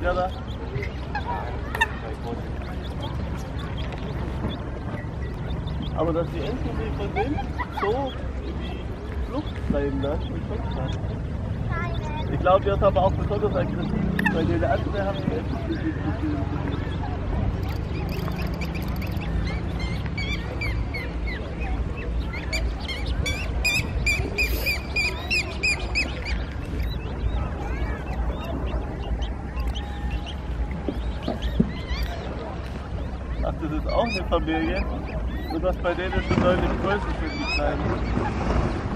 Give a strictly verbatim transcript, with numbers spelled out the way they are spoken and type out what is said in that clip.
Ja, da. Aber dass die Enten sich von denen so in die Flucht bleiben, das ist schon krass. Ich glaube, wir sind aber auch besonders aggressiv, weil die andere haben die Enten zu viel zu viel. Ach, das ist auch eine Familie, nur dass bei denen schon deutlich größer sind, die Kleinen.